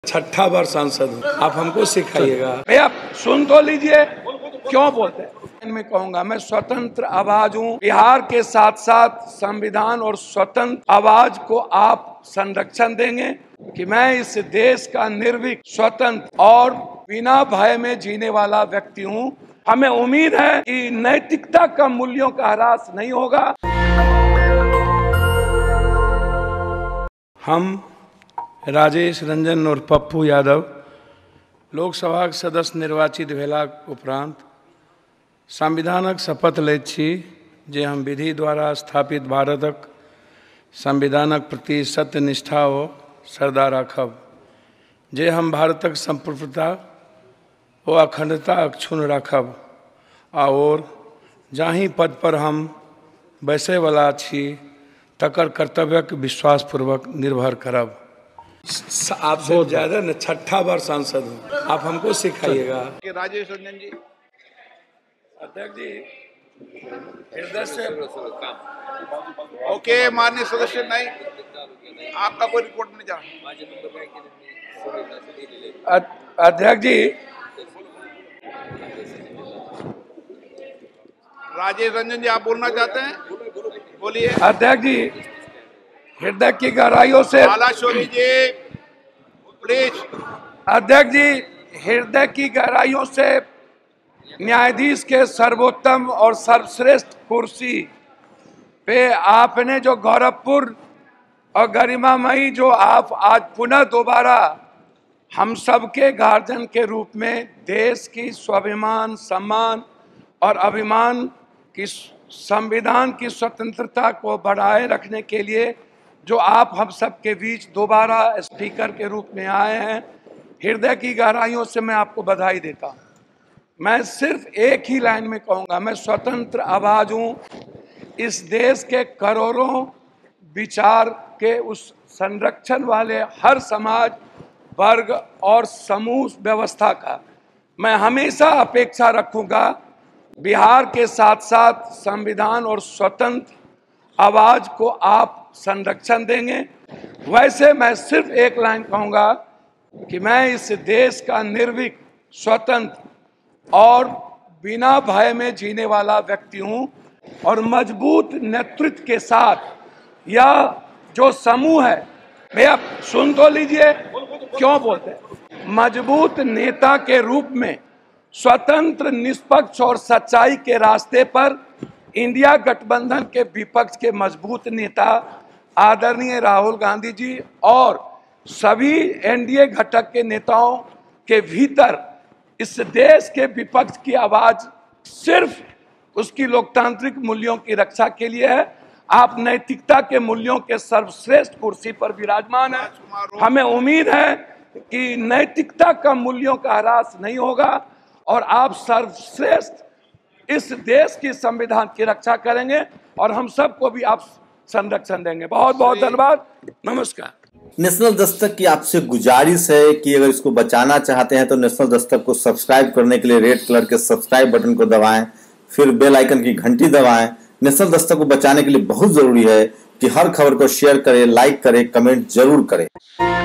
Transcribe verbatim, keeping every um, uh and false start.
छठा बार सांसद हूँ, आप हमको सिखाइएगा। भैया सुन तो लीजिए क्यों बोलते हैं। मैं कहूंगा मैं स्वतंत्र आवाज हूँ। बिहार के साथ साथ संविधान और स्वतंत्र आवाज को आप संरक्षण देंगे कि मैं इस देश का निर्भीक, स्वतंत्र और बिना भय में जीने वाला व्यक्ति हूँ। हमें उम्मीद है कि नैतिकता का मूल्यों का ह्रास नहीं होगा। हम राजेश रंजन और पप्पू यादव लोकसभा सदस्य निर्वाचित भेलाक उपरांत संविधानक शपथ लैत छी जे हम विधि द्वारा स्थापित भारतक संविधानक प्रति सत्यनिष्ठा व श्रद्धा राखब, जे हम भारतक संप्रभुता व अखंडता अक्षुण्ण राखब और जाहि पद पर हम बैसै वाला छी तकर कर्तव्यक विश्वासपूर्वक निर्भर करब। आपसे ज्यादा न छठा बार सांसद हूँ, आप हमको सिखाइएगा। राजेश रंजन जी। अध्यक्ष जी हृदय से ओके, माननीय सदस्य नहीं, आपका कोई रिपोर्ट नहीं जा। अध्यक्ष जी राजेश रंजन जी आप बोलना चाहते हैं, बोलिए। अध्यक्ष जी हृदय की गहराइयों से बालाशोरी जी प्लीज। अध्यक्ष जी हृदय की गहराइयों से न्यायाधीश के सर्वोत्तम और सर्वश्रेष्ठ कुर्सी पे आपने जो गौरवपूर्ण और गरिमामयी जो आप आज पुनः दोबारा हम सबके गार्जियन के रूप में देश की स्वाभिमान, सम्मान और अभिमान की, संविधान की स्वतंत्रता को बढ़ाए रखने के लिए जो आप हम सबके बीच दोबारा स्पीकर के रूप में आए हैं, हृदय की गहराइयों से मैं आपको बधाई देता हूं। मैं सिर्फ एक ही लाइन में कहूंगा, मैं स्वतंत्र आवाज हूं इस देश के करोड़ों विचार के उस संरक्षण वाले हर समाज, वर्ग और समूह व्यवस्था का मैं हमेशा अपेक्षा रखूंगा। बिहार के साथ साथ संविधान और स्वतंत्र आवाज को आप संरक्षण देंगे। वैसे मैं सिर्फ एक लाइन कहूंगा कि मैं इस देश का निर्भीक, स्वतंत्र और बिना भय में जीने वाला व्यक्ति हूं और मजबूत नेतृत्व के साथ यह जो समूह है, भैया सुन तो लीजिए क्यों बोलते हैं। मजबूत नेता के रूप में स्वतंत्र, निष्पक्ष और सच्चाई के रास्ते पर इंडिया गठबंधन के विपक्ष के मजबूत नेता आदरणीय राहुल गांधी जी और सभी एनडीए घटक के नेताओं के भीतर इस देश के विपक्ष की आवाज सिर्फ उसकी लोकतांत्रिक मूल्यों की रक्षा के लिए है। आप नैतिकता के मूल्यों के सर्वश्रेष्ठ कुर्सी पर विराजमान है। हमें उम्मीद है कि नैतिकता का मूल्यों का ह्रास नहीं होगा और आप सर्वश्रेष्ठ इस देश की संविधान की रक्षा करेंगे और हम सबको भी आप संरक्षण देंगे। बहुत बहुत धन्यवाद, नमस्कार। नेशनल दस्तक की आपसे गुजारिश है कि अगर इसको बचाना चाहते हैं तो नेशनल दस्तक को सब्सक्राइब करने के लिए रेड कलर के सब्सक्राइब बटन को दबाएं, फिर बेल आइकन की घंटी दबाएं। नेशनल दस्तक को बचाने के लिए बहुत जरूरी है कि हर खबर को शेयर करें, लाइक करें, कमेंट जरूर करें।